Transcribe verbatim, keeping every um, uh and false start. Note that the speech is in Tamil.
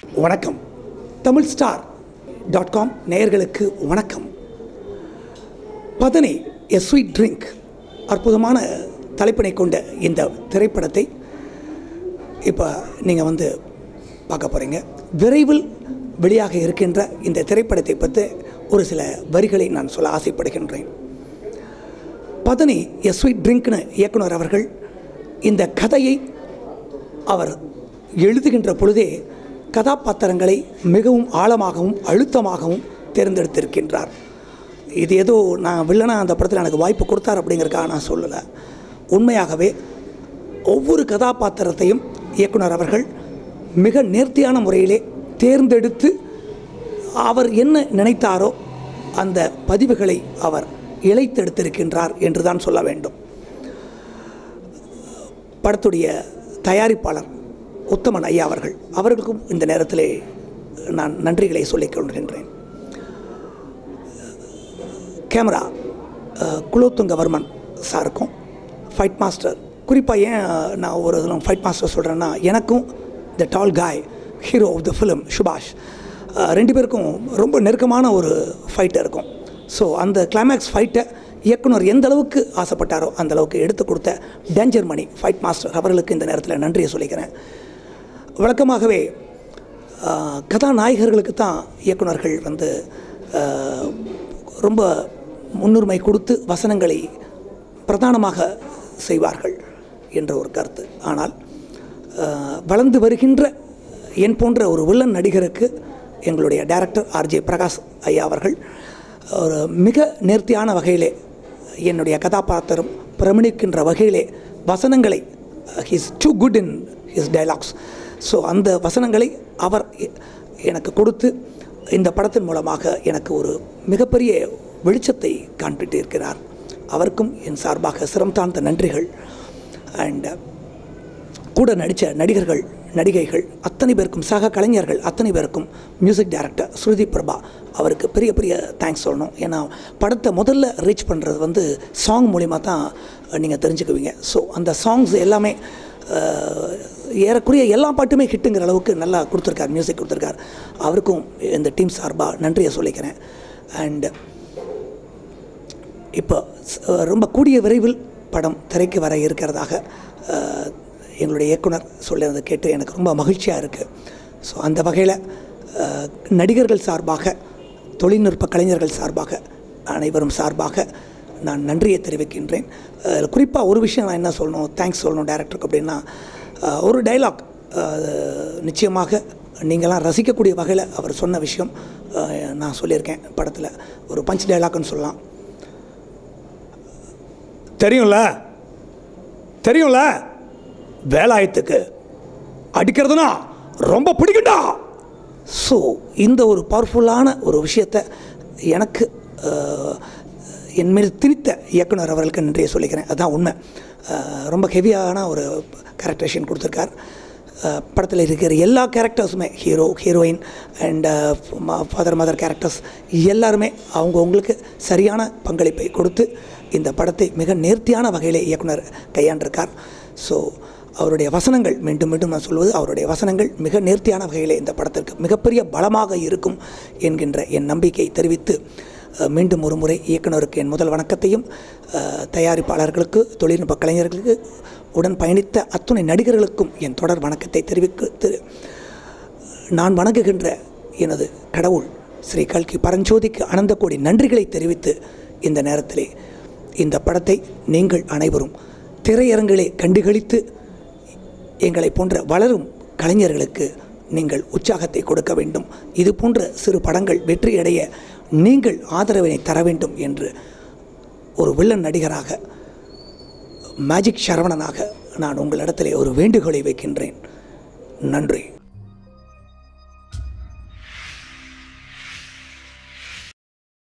வணக்கம். தமிழ் ஸ்டார் டாட் காம் நேயர்களுக்கு வணக்கம். பதனி எ ஸ்வீட் ட்ரிங்க் அற்புதமான தலைப்பினை கொண்ட இந்த திரைப்படத்தை இப்போ நீங்கள் வந்து பார்க்க போகிறீங்க. விரைவில் வெளியாக இருக்கின்ற இந்த திரைப்படத்தை பற்றி ஒரு சில வரிகளை நான் சொல்ல ஆசைப்படுகின்றேன். பதனி எ ஸ்வீட் ட்ரிங்க்னு இயக்குனர் அவர்கள் இந்த கதையை அவர் எழுதுகின்ற பொழுதே கதாபாத்திரங்களை மிகவும் ஆழமாகவும் அழுத்தமாகவும் தேர்ந்தெடுத்திருக்கின்றார். இது ஏதோ நான் வில்லனா அந்த படத்தில் எனக்கு வாய்ப்பு கொடுத்தார் அப்படிங்கிறதுக்காக நான் சொல்லலை. உண்மையாகவே ஒவ்வொரு கதாபாத்திரத்தையும் இயக்குனர் அவர்கள் மிக நேர்த்தியான முறையிலே தேர்ந்தெடுத்து அவர் என்ன நினைத்தாரோ அந்த பதிவுகளை அவர் இழைத்தெடுத்திருக்கின்றார் என்று தான் சொல்ல வேண்டும். படத்துடைய தயாரிப்பாளர் உத்தமன் ஐயா அவர்கள் அவர்களுக்கும் இந்த நேரத்திலே நான் நன்றிகளை சொல்லிக் கொள்கின்றேன். கேமரா குலோத்துங்கவர்மன் சாருக்கும், ஃபைட் மாஸ்டர் குறிப்பாக ஏன் நான் ஒரு இதில் ஃபைட் மாஸ்டர் சொல்கிறேன்னா, எனக்கும் த டால் காய் ஹீரோ ஆஃப் த ஃபிலிம் சுபாஷ் ரெண்டு பேருக்கும் ரொம்ப நெருக்கமான ஒரு ஃபைட்டு இருக்கும். ஸோ அந்த கிளைமேக்ஸ் ஃபைட்டை இயக்குனர் எந்த அளவுக்கு ஆசைப்பட்டாரோ அந்த அளவுக்கு எடுத்து கொடுத்த டேஞ்சர் மணி ஃபைட் மாஸ்டர் அவர்களுக்கு இந்த நேரத்தில் நன்றியை சொல்லிக்கிறேன். வழக்கமாகவே கதாநாயகர்களுக்கு தான் இயக்குனர்கள் வந்து ரொம்ப முன்னுரிமை கொடுத்து வசனங்களை பிரதானமாக செய்வார்கள் என்ற ஒரு கருத்து. ஆனால் வளர்ந்து வருகின்ற என் போன்ற ஒரு வில்லன் நடிகருக்கு எங்களுடைய டைரக்டர் ஆர்ஜே பிரகாஷ் ஐயா அவர்கள் ஒரு மிக நேர்த்தியான வகையிலே என்னுடைய கதாபாத்திரம் பிரமிணிக்கின்ற வகையிலே வசனங்களை he's too good in his dialogues. So அந்த வசனங்களை அவர் எனக்கு கொடுத்து இந்த படத்தின் மூலமாக எனக்கு ஒரு மிகப்பெரிய வெளிச்சத்தை காண்பித்து இருக்கிறார். அவருக்கும் என் சார்பாக சிரம் தாழ்ந்த நன்றிகள். அண்ட் கூட நடித்த நடிகர்கள் நடிகைகள் அத்தனை பேருக்கும், சக கலைஞர்கள் அத்தனை பேருக்கும், மியூசிக் டைரக்டர் ஸ்ருதி பிரபா அவருக்கு பெரிய பெரிய தேங்க்ஸ் சொல்லணும். ஏன்னா படத்தை முதல்ல ரீச் பண்ணுறது வந்து சாங் மூலிமா தான் நீங்கள் தெரிஞ்சுக்குவீங்க. ஸோ அந்த சாங்ஸ் எல்லாமே ஏறக்குறைய எல்லா பாட்டுமே ஹிட்டுங்கிற அளவுக்கு நல்லா கொடுத்துருக்கார், மியூசிக் கொடுத்துருக்கார். அவருக்கும் இந்த டீம் சார்பாக நன்றியை சொல்லிக்கிறேன். அண்டு இப்போ ரொம்ப கூடிய விரைவில் படம் திரைக்கு வர இருக்கிறதாக எங்களுடைய இயக்குனர் சொல்லியிருந்த கேட்டு எனக்கு ரொம்ப மகிழ்ச்சியாக இருக்குது. ஸோ அந்த வகையில் நடிகர்கள் சார்பாக, தொழில்நுட்ப கலைஞர்கள் சார்பாக, அனைவரும் சார்பாக நான் நன்றியை தெரிவிக்கின்றேன். குறிப்பாக ஒரு விஷயம் நான் என்ன சொல்லணும், தேங்க்ஸ் சொல்லணும் டைரக்டருக்கு அப்படின்னா, ஒரு டைலாக் நிச்சயமாக நீங்களாம் ரசிக்கக்கூடிய வகையில் அவர் சொன்ன விஷயம் நான் சொல்லியிருக்கேன் படத்தில். ஒரு பஞ்ச் டைலாக்னு சொல்லலாம். தெரியும்ல தெரியும்ல வேலாயத்துக்கு அடிக்கிறதுனா ரொம்ப பிடிக்கண்டா. ஸோ இந்த ஒரு பவர்ஃபுல்லான ஒரு விஷயத்தை எனக்கு என் மேல் திணித்த இயக்குனர் அவர்களுக்கு நன்றியை சொல்லிக்கிறேன். அதுதான் உண்மை. ரொம்ப ஹெவியான ஒரு கேரக்டரேஷன் கொடுத்துருக்கார். படத்தில் இருக்கிற எல்லா கேரக்டர்ஸுமே, hero heroine and father mother characters எல்லாருமே அவங்கவுங்களுக்கு சரியான பங்களிப்பை கொடுத்து இந்த படத்தை மிக நேர்த்தியான வகையில் இயக்குனர் கையாண்டிருக்கார். ஸோ அவருடைய வசனங்கள், மீண்டும் மீண்டும் நான் சொல்வது, அவருடைய வசனங்கள் மிக நேர்த்தியான வகையில் இந்த படத்திற்கு மிகப்பெரிய பலமாக இருக்கும் என்கின்ற என் நம்பிக்கை தெரிவித்து மீண்டும் ஒரு முறை இயக்குனருக்கு என் முதல் வணக்கத்தையும், தயாரிப்பாளர்களுக்கு, தொழில்நுட்ப கலைஞர்களுக்கு, உடன் பயணித்த அத்துணை நடிகர்களுக்கும் என் தொடர் வணக்கத்தை தெரிவித்து, நான் வணங்குகின்ற எனது கடவுள் ஸ்ரீ கல்கி பரஞ்சோதிக்கு அனந்த கோடி நன்றிகளை தெரிவித்து இந்த நேரத்திலே இந்த படத்தை நீங்கள் அனைவரும் திரையரங்கிலே கண்டுகளித்து எங்களை போன்ற வளரும் கலைஞர்களுக்கு நீங்கள் உற்சாகத்தை கொடுக்க வேண்டும். இது போன்ற சிறு படங்கள் வெற்றியடைய நீங்கள் ஆதரவினை தர வேண்டும் என்று ஒரு வில்லன் நடிகராக, மேஜிக் சரவணனாக நான் உங்களிடத்திலே ஒரு வேண்டுகோளை வைக்கின்றேன். நன்றி.